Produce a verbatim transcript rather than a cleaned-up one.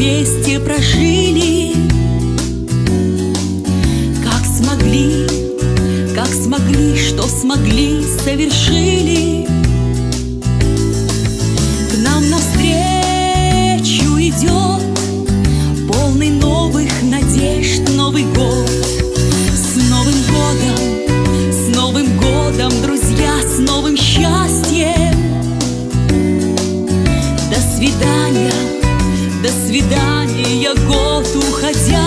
вместе прожили, как смогли, как смогли, что смогли, совершили. К нам навстречу идет полный новых надежд Новый год. С Новым годом, с Новым годом, друзья, с новым счастьем. До свидания, до свидания, год уходя.